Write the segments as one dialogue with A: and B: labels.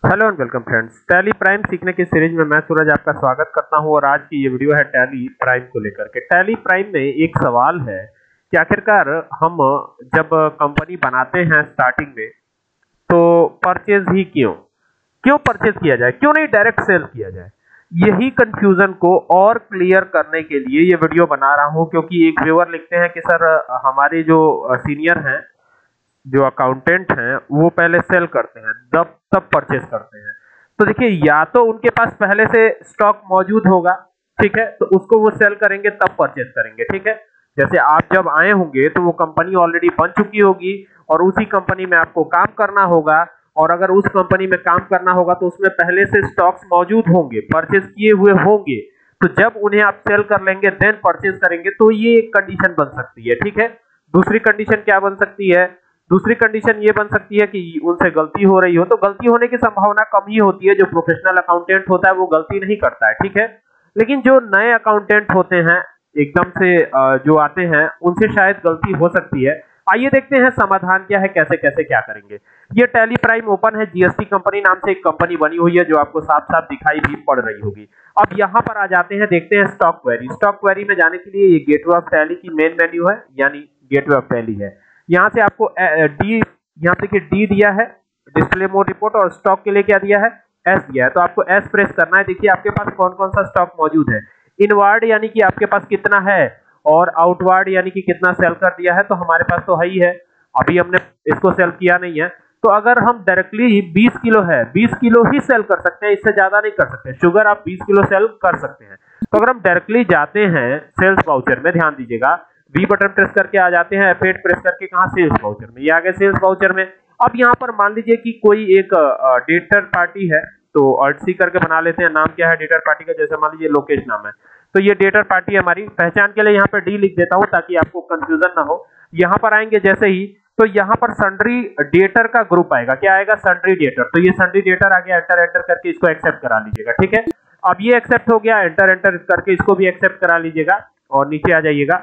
A: Hello and welcome friends. Tally Prime सीखने की series में मैं सूरज आपका स्वागत करता हूं और आज की ये वीडियो है टैली प्राइम को लेकर के। टैली प्राइम में एक सवाल है कि आखिरकार हम जब कंपनी बनाते हैं स्टार्टिंग में तो परचेज ही क्यों परचेज किया जाए, क्यों नहीं डायरेक्ट सेल किया जाए। यही कंफ्यूजन को और क्लियर करने के लिए ये वीडियो बना रहा हूं, क्योंकि एक व्यूअर लिखते हैं कि सर हमारे जो सीनियर हैं, जो अकाउंटेंट हैं, वो पहले सेल करते हैं तब परचेस करते हैं। तो देखिए, या तो उनके पास पहले से स्टॉक मौजूद होगा, ठीक है, तो उसको वो सेल करेंगे तब परचेस करेंगे, ठीक है। जैसे आप जब आए होंगे तो वो कंपनी ऑलरेडी बन चुकी होगी और उसी कंपनी में आपको काम करना होगा, और अगर उस कंपनी में काम करना होगा तो उसमें पहले से स्टॉक्स मौजूद होंगे, परचेस किए हुए होंगे। तो जब उन्हें आप सेल कर लेंगे देन परचेस करेंगे, तो ये एक कंडीशन बन सकती है, ठीक है। दूसरी कंडीशन क्या बन सकती है? दूसरी कंडीशन ये बन सकती है कि उनसे गलती हो रही हो, तो गलती होने की संभावना कम ही होती है। जो प्रोफेशनल अकाउंटेंट होता है वो गलती नहीं करता है, ठीक है। लेकिन जो नए अकाउंटेंट होते हैं, एकदम से जो आते हैं, उनसे शायद गलती हो सकती है। आइए देखते हैं समाधान क्या है, कैसे कैसे क्या करेंगे। ये टैली प्राइम ओपन है, जीएसटी कंपनी नाम से एक कंपनी बनी हुई है जो आपको साफ साफ दिखाई भी पड़ रही होगी। अब यहाँ पर आ जाते हैं, देखते हैं स्टॉक क्वेरी। स्टॉक क्वेरी में जाने के लिए ये गेटवे ऑफ टैली की मेन मेन्यू है, यानी गेटवे ऑफ टैली है। यहाँ से आपको डी, यहाँ देखिए डी दिया है डिस्प्ले मोड रिपोर्ट, और स्टॉक के लिए क्या दिया है? एस दिया है। तो आपको एस प्रेस करना है। देखिए आपके पास कौन कौन सा स्टॉक मौजूद है। इनवर्ड यानी कि आपके पास कितना है, और आउटवर्ड यानी कि कितना सेल कर दिया है। तो हमारे पास तो है ही है, अभी हमने इसको सेल किया नहीं है। तो अगर हम डायरेक्टली 20 किलो है, 20 किलो ही सेल कर सकते हैं, इससे ज्यादा नहीं कर सकते। शुगर आप 20 किलो सेल कर सकते हैं। तो अगर हम डायरेक्टली जाते हैं सेल्स वाउचर में, ध्यान दीजिएगा, वी बटन प्रेस करके आ जाते हैं, F8 प्रेस करके कहां? सेल्स वाउचर में। ये आ गए सेल्स वाउचर में। अब यहाँ पर मान लीजिए कि कोई एक डेटर पार्टी है, तो Alt C करके बना लेते हैं। नाम क्या है डेटर पार्टी का? जैसे मान लीजिए लोकेश नाम है, तो ये डेटर पार्टी हमारी। पहचान के लिए यहाँ पे डी लिख देता हूँ ताकि आपको कंफ्यूजन ना हो। यहाँ पर आएंगे जैसे ही, तो यहाँ पर सन्ड्री डेटर का ग्रुप आएगा। क्या आएगा? Sundry debtor. तो ये सन्ड्री डेटर आ गया, एंटर एंटर करके इसको एक्सेप्ट करा लीजिएगा, ठीक है। अब ये एक्सेप्ट हो गया, एंटर एंटर करके इसको भी एक्सेप्ट करा लीजिएगा और नीचे आ जाइएगा।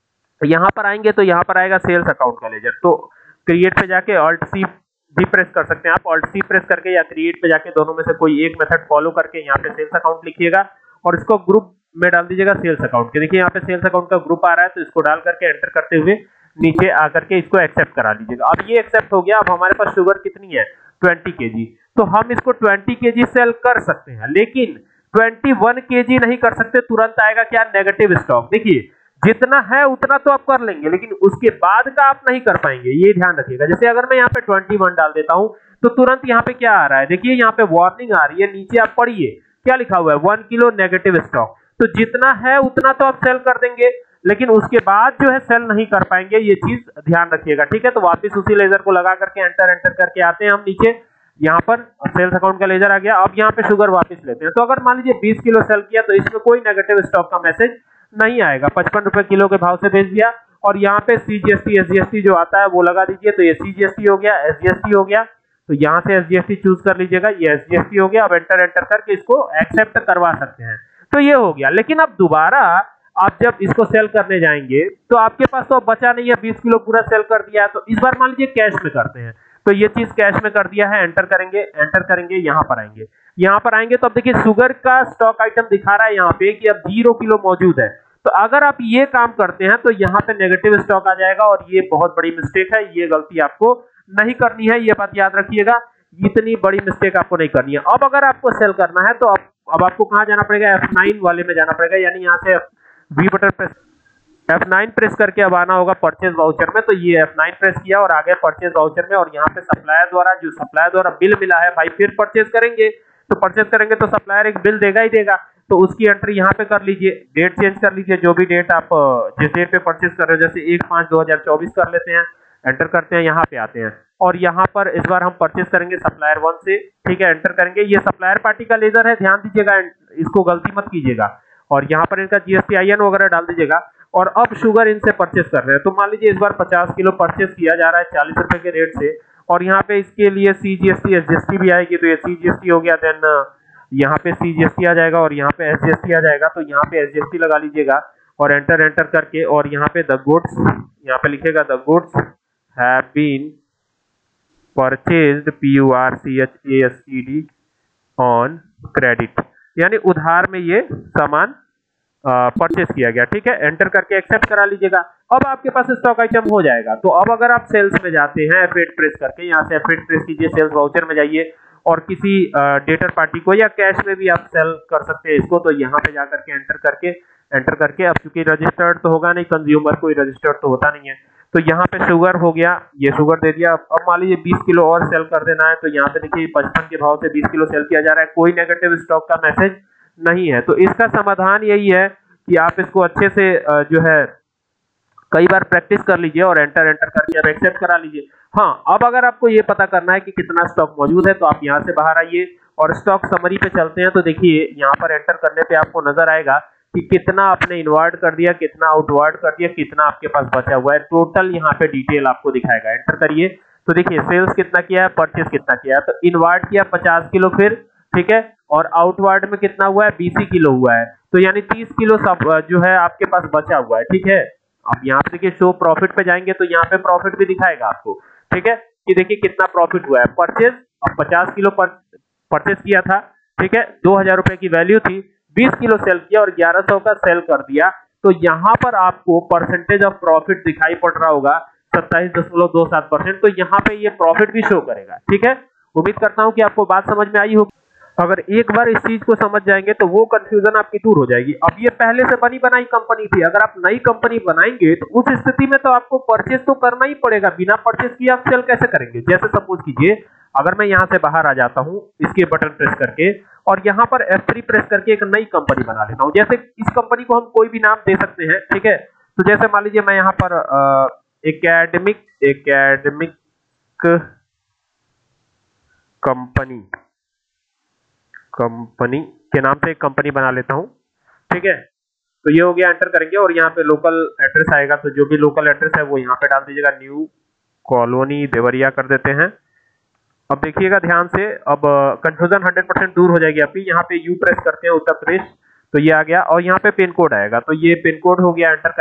A: यहाँ पर आएंगे तो यहाँ पर आएगा सेल्स अकाउंट का लेजर। तो क्रिएट पे जाके Alt C भी प्रेस कर सकते हैं आप। Alt C प्रेस करके या क्रिएट पे जाके दोनों में से कोई एक मेथड फॉलो करके यहाँ पे सेल्स अकाउंट लिखिएगा और इसको ग्रुप में डाल दीजिएगा सेल्स अकाउंट के। देखिए यहाँ पे सेल्स अकाउंट का ग्रुप आ रहा है, तो इसको डाल करके एंटर करते हुए नीचे आकर के इसको एक्सेप्ट करा लीजिएगा। अब ये एक्सेप्ट हो गया। अब हमारे पास शुगर कितनी है? 20 kg। तो हम इसको 20 kg सेल कर सकते हैं, लेकिन 21 kg नहीं कर सकते। तुरंत आएगा क्या? Negative stock. देखिए जितना है उतना तो आप कर लेंगे, लेकिन उसके बाद का आप नहीं कर पाएंगे, ये ध्यान रखिएगा। जैसे अगर मैं यहाँ पे 21 डाल देता हूं तो तुरंत यहाँ पे क्या आ रहा है? देखिए यहाँ पे वार्निंग आ रही है, नीचे आप पढ़िए क्या लिखा हुआ है? 1 किलो नेगेटिव स्टॉक। तो जितना है उतना तो आप सेल कर देंगे, लेकिन उसके बाद जो है सेल नहीं कर पाएंगे, ये चीज ध्यान रखिएगा, ठीक है। तो वापिस उसी लेजर को लगा करके एंटर एंटर करके आते हैं हम नीचे। यहाँ पर सेल्स अकाउंट का लेजर आ गया। अब यहाँ पे शुगर वापस लेते हैं। तो अगर मान लीजिए 20 किलो सेल किया तो इसमें कोई नेगेटिव स्टॉक का मैसेज नहीं आएगा। 55 रुपए किलो के भाव से बेच दिया। और यहाँ पे CGST SGST जो आता है वो लगा दीजिए। तो ये CGST हो गया, SGST हो गया। तो यहाँ से SGST चूज कर लीजिएगा, ये SGST हो गया। अब एंटर एंटर करके इसको एक्सेप्ट करवा सकते हैं। तो ये हो गया। लेकिन अब दोबारा आप जब इसको सेल करने जाएंगे तो आपके पास तो बचा नहीं है, 20 किलो पूरा सेल कर दिया है। तो इस बार मान लीजिए कैश में करते हैं, तो ये चीज कैश में कर दिया है। एंटर करेंगे, यहाँ पर आएंगे। यहाँ पर आएंगे तो अब देखिए शुगर का स्टॉक आइटम दिखा रहा है यहाँ पे कि अब 0 किलो मौजूद है। तो अगर आप ये काम करते हैं तो यहाँ पे नेगेटिव स्टॉक आ जाएगा, और ये बहुत बड़ी मिस्टेक है। ये गलती आपको नहीं करनी है, ये बात याद रखिएगा। इतनी बड़ी मिस्टेक आपको नहीं करनी है। अब अगर आपको सेल करना है तो अब आपको कहाँ जाना पड़ेगा? F9 वाले में जाना पड़ेगा, यानी यहाँ से we button press, F9 press करके अब आना होगा परचेज वाउचर में। तो ये F9 प्रेस किया और आ गए परचेज वाउचर में। और यहाँ पे सप्लायर द्वारा बिल मिला है भाई, फिर परचेज करेंगे। तो परचेज करेंगे तो सप्लायर एक बिल देगा ही देगा, तो उसकी एंट्री यहाँ पे कर लीजिए। डेट चेंज कर लीजिए, जो भी डेट आप जिस डेट पे परचेज कर रहे हो, जैसे 1/5/2024 कर लेते हैं। एंटर करते हैं, यहाँ पे आते हैं और यहाँ पर इस बार हम परचेज करेंगे सप्लायर 1 से, ठीक है। एंटर करेंगे। ये सप्लायर पार्टी का लेजर है, ध्यान दीजिएगा, इसको गलती मत कीजिएगा। और यहाँ पर इनका GSTIN वगैरह डाल दीजिएगा। और अब शुगर इनसे परचेज कर रहे हैं। तो मान लीजिए इस बार 50 किलो परचेज किया जा रहा है 40 रुपए के रेट से, और यहाँ पे इसके लिए CGST SGST भी आएगी। तो ये CGST हो गया, देन यहाँ पे CGST आ जाएगा और यहाँ पे SGST आ जाएगा। तो यहाँ पे SGST लगा लीजिएगा और एंटर करके, और यहाँ पे द गुड्स, यहाँ पे लिखेगा the goods have been purchased PURCHASED on credit, यानी उधार में ये सामान परचेज किया गया। ठीक है, एंटर करके एक्सेप्ट करा लीजिएगा। अब आपके पास स्टॉक आइटम हो जाएगा। तो अब अगर आप सेल्स में जाते हैं F8 प्रेस करके, यहाँ से F8 प्रेस कीजिए, सेल्स वाउचर में जाइए और किसी डेटर पार्टी को या कैश में भी आप सेल कर सकते हैं इसको। तो यहाँ पे जाकर के एंटर करके अब चूंकि रजिस्टर्ड तो होगा नहीं, कंज्यूमर कोई रजिस्टर्ड तो होता नहीं है, तो यहाँ पे शुगर हो गया, ये शुगर दे दिया। अब मान लीजिए 20 किलो और सेल कर देना है, तो यहाँ पे देखिए 55 के भाव से 20 किलो सेल किया जा रहा है, कोई नेगेटिव स्टॉक का मैसेज नहीं है। तो इसका समाधान यही है कि आप इसको अच्छे से जो है कई बार प्रैक्टिस कर लीजिए और एंटर करके अब एक्सेप्ट करा लीजिए। हाँ, अब अगर आपको ये पता करना है कि कितना स्टॉक मौजूद है, तो आप यहाँ से बाहर आइए और स्टॉक समरी पे चलते हैं। तो देखिए यहाँ पर एंटर करने पे आपको नजर आएगा कि कितना आपने इनवर्ट कर दिया, कितना आउटवर्ड कर दिया, कितना आपके पास बचा हुआ है, टोटल यहाँ पे डिटेल आपको दिखाएगा। एंटर करिए तो देखिए सेल्स कितना किया है, परचेस कितना किया है। तो इनवर्ट किया 50 किलो फिर, ठीक है, और आउटवर्ड में कितना हुआ है, 20 किलो हुआ है। तो यानी 30 किलो सब जो है आपके पास बचा हुआ है। ठीक है, अब यहाँ पे देखिए शो प्रॉफिट पे जाएंगे तो यहाँ पे प्रॉफिट भी दिखाएगा आपको। ठीक है, कि देखिए कितना प्रॉफिट हुआ है। परचेज, अब 50 किलो परचेज किया था, ठीक है, 2000 रुपए की वैल्यू थी, 20 किलो सेल किया और 1100 का सेल कर दिया। तो यहाँ पर आपको परसेंटेज ऑफ प्रॉफिट दिखाई पड़ रहा होगा 27.27%। तो यहाँ पे ये प्रॉफिट भी शो करेगा। ठीक है, उम्मीद करता हूँ कि आपको बात समझ में आई होगी। अगर एक बार इस चीज को समझ जाएंगे तो वो कंफ्यूजन आपकी दूर हो जाएगी। अब ये पहले से बनी बनाई कंपनी थी, अगर आप नई कंपनी बनाएंगे तो उस स्थिति में तो आपको परचेज तो करना ही पड़ेगा, बिना परचेज किए आप सेल कैसे करेंगे। जैसे सपोज कीजिए अगर मैं यहाँ से बाहर आ जाता हूँ इसके बटन प्रेस करके और यहाँ पर F3 प्रेस करके एक नई कंपनी बना लेता हूँ। जैसे इस कंपनी को हम कोई भी नाम दे सकते हैं। ठीक है, तो जैसे मान लीजिए मैं यहाँ पर एकेडमिक कंपनी के नाम से एक कंपनी बना लेता हूं। ठीक है, तो ये हो गया, एंटर करेंगे और यहाँ पे लोकल एड्रेस आएगा, तो जो भी लोकल एड्रेस है वो यहाँ पे डाल दीजिएगा, न्यू कॉलोनी देवरिया कर देते हैं। अब देखिएगा ध्यान से, अब कंफ्यूजन 100% दूर हो जाएगी आपकी। यहाँ पे यू प्रेस करते हैं, उत्तर प्रदेश, तो ये आ गया और यहाँ पे पिन कोड आएगा, तो ये पिन कोड हो गया। एंटर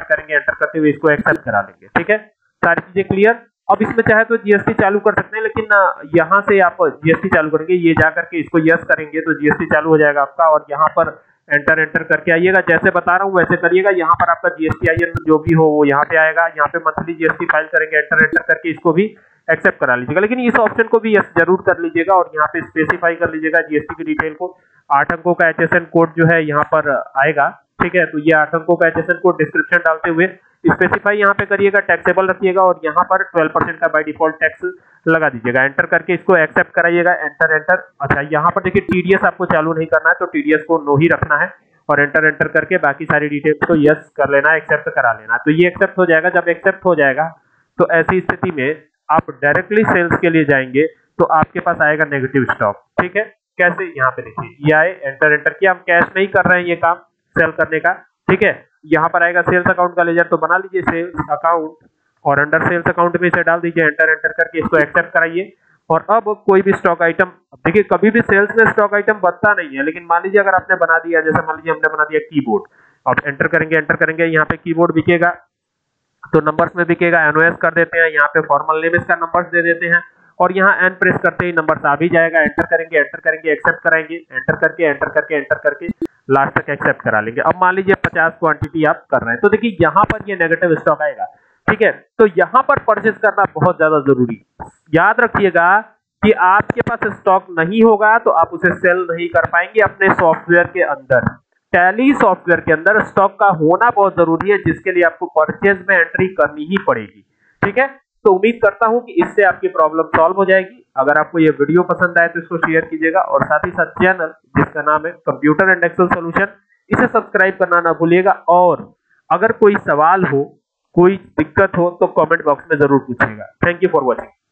A: करते हुए इसको एक्सेप्ट करा लेंगे। ठीक है, सारी चीजें क्लियर। अब इसमें चाहे तो जीएसटी चालू कर सकते हैं, लेकिन यहाँ से आप जीएसटी चालू करेंगे, ये जा करके इसको यस करेंगे तो जीएसटी चालू हो जाएगा आपका। और यहाँ पर एंटर करके आइएगा, जैसे बता रहा हूँ वैसे करिएगा। यहाँ पर आपका GSTIN जो भी हो वो यहाँ पे आएगा। यहाँ पे मंथली जीएसटी फाइल करेंगे, एंटर करके इसको भी एक्सेप्ट करा लीजिएगा। लेकिन इस ऑप्शन को भी यस जरूर कर लीजिएगा और यहाँ पे स्पेसिफाई कर लीजिएगा जीएसटी की डिटेल को। 8 अंकों का HSN कोड जो है यहाँ पर आएगा। ठीक है, तो ये 8 अंकों का HSN कोड डिस्क्रिप्शन डालते हुए स्पेसिफाई यहाँ पे करिएगा, टैक्सेबल रखिएगा और यहाँ पर 12% का बाय डिफॉल्ट टैक्स लगा दीजिएगा। एंटर करके इसको एक्सेप्ट कराइएगा। एंटर। अच्छा, यहाँ पर देखिए टीडीएस आपको चालू नहीं करना है, तो टीडीएस को नो ही रखना है और एंटर करके बाकी सारी डिटेल्स को यस कर लेना है, एक्सेप्ट करा लेना है। तो ये एक्सेप्ट हो जाएगा। जब एक्सेप्ट हो जाएगा तो ऐसी स्थिति में आप डायरेक्टली सेल्स के लिए जाएंगे तो आपके पास आएगा नेगेटिव स्टॉक। ठीक है, कैसे, यहाँ पे देखिए ये आए, एंटर किया। हम कैश में ही कर रहे हैं ये काम सेल करने का। ठीक है, यहाँ पर आएगा सेल्स अकाउंट का लेजर, तो बना लीजिए सेल्स अकाउंट और अंडर सेल्स अकाउंट में इसे डाल दीजिए। एंटर करके इसको एक्सेप्ट कराइए। और अब कोई भी स्टॉक आइटम, देखिए कभी भी सेल्स में स्टॉक आइटम बनता नहीं है, लेकिन मान लीजिए अगर आपने बना दिया, जैसे मान लीजिए हमने बना दिया कीबोर्ड, अब एंटर करेंगे यहाँ पे कीबोर्ड बिकेगा तो नंबर्स में बिकेगा, एनओएस कर देते हैं, यहाँ पे फॉर्मल नेम इसका नंबर्स दे देते हैं और यहाँ एन प्रेस करते ही नंबर्स आ भी जाएगा। एंटर करेंगे एक्सेप्ट कराएंगे, एंटर करके लास्ट तक एक्सेप्ट करा लेंगे। अब मान लीजिए 50 क्वांटिटी आप कर रहे हैं, तो देखिए यहाँ पर ये नेगेटिव स्टॉक आएगा। ठीक है, तो यहाँ पर परचेज करना बहुत ज्यादा जरूरी। याद रखिएगा कि आपके पास स्टॉक नहीं होगा तो आप उसे सेल नहीं कर पाएंगे अपने सॉफ्टवेयर के अंदर। टैली सॉफ्टवेयर के अंदर स्टॉक का होना बहुत जरूरी है, जिसके लिए आपको परचेज में एंट्री करनी ही पड़ेगी। ठीक है, तो उम्मीद करता हूं कि इससे आपकी प्रॉब्लम सॉल्व हो जाएगी। अगर आपको ये वीडियो पसंद आए तो इसको शेयर कीजिएगा और साथ ही साथ चैनल जिसका नाम है कंप्यूटर एंड एक्सेल सॉल्यूशन, इसे सब्सक्राइब करना ना भूलिएगा। और अगर कोई सवाल हो, कोई दिक्कत हो तो कमेंट बॉक्स में जरूर पूछिएगा। Thank you for watching.